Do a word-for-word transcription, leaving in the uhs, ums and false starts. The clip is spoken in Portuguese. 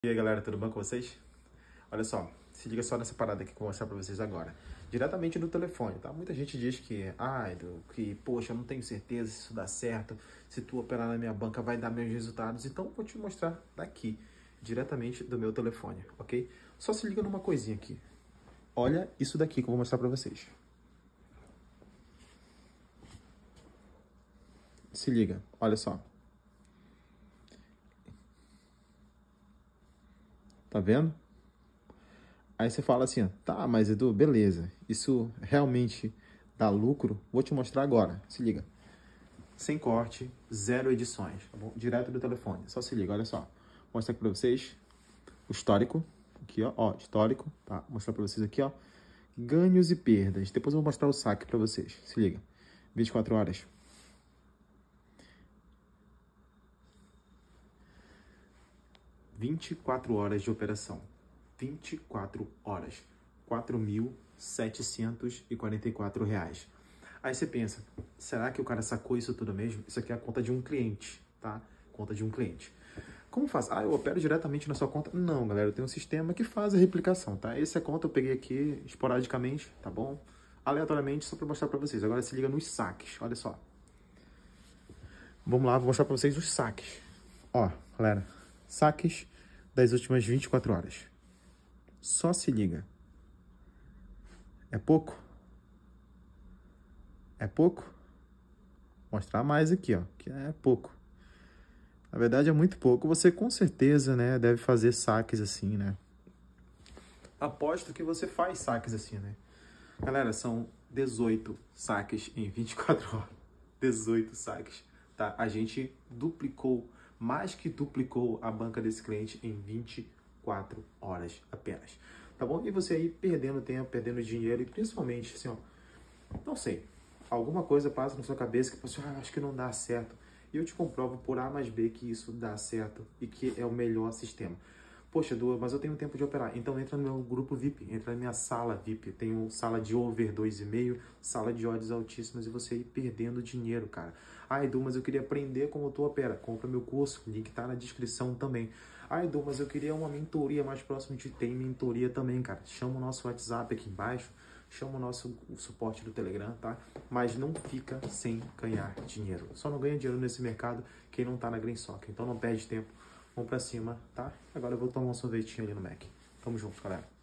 E aí galera, tudo bom com vocês? Olha só, se liga só nessa parada aqui que eu vou mostrar pra vocês agora. Diretamente do telefone, tá? Muita gente diz que, ai, do, que, poxa, eu não tenho certeza se isso dá certo, se tu operar na minha banca vai dar meus resultados. Então eu vou te mostrar daqui, diretamente do meu telefone, ok? Só se liga numa coisinha aqui. Olha isso daqui que eu vou mostrar pra vocês. Se liga, olha só. Tá vendo? Aí você fala assim, ó, tá, mas Edu, beleza, isso realmente dá lucro? Vou te mostrar agora, se liga. Sem corte, zero edições, tá bom? Direto do telefone, só se liga, olha só. Vou mostrar aqui pra vocês o histórico, aqui ó, ó, histórico, tá? Vou mostrar pra vocês aqui, ó, ganhos e perdas. Depois eu vou mostrar o saque pra vocês, se liga. vinte e quatro horas. vinte e quatro horas de operação. vinte e quatro horas. quatro mil setecentos e quarenta e quatro reais. Aí você pensa, será que o cara sacou isso tudo mesmo? Isso aqui é a conta de um cliente, tá? Conta de um cliente. Como faz? Ah, eu opero diretamente na sua conta? Não, galera, eu tenho um sistema que faz a replicação, tá? Essa conta eu peguei aqui esporadicamente, tá bom? Aleatoriamente, só para mostrar para vocês. Agora se liga nos saques, olha só. Vamos lá, vou mostrar para vocês os saques. Ó, galera, saques das últimas vinte e quatro horas. Só se liga. É pouco? É pouco? Vou mostrar mais aqui, ó, que é pouco. Na verdade é muito pouco. Você com certeza, né, deve fazer saques assim, né? Aposto que você faz saques assim, né? Galera, são dezoito saques em vinte e quatro horas. dezoito saques, tá? A gente duplicou, mais que duplicou a banca desse cliente em vinte e quatro horas apenas, tá bom? E você aí perdendo tempo, perdendo dinheiro e principalmente, assim, ó, não sei, alguma coisa passa na sua cabeça que você, ah, acho que não dá certo. E eu te comprovo por A mais B que isso dá certo e que é o melhor sistema. Poxa, Edu, mas eu tenho tempo de operar. Então entra no meu grupo V I P, entra na minha sala V I P. Tenho sala de over dois vírgula cinco, sala de odds altíssimas e você ir perdendo dinheiro, cara. Ah, Edu, mas eu queria aprender como tu opera. Compra meu curso, link tá na descrição também. Ah, Edu, mas eu queria uma mentoria mais próximo de tem mentoria também, cara. Chama o nosso WhatsApp aqui embaixo, chama o nosso o suporte do Telegram, tá? Mas não fica sem ganhar dinheiro. Só não ganha dinheiro nesse mercado quem não tá na Green Soccer. Então não perde tempo. Vamos pra cima, tá? Agora eu vou tomar um sorvetinho ali no Mac. Tamo junto, galera.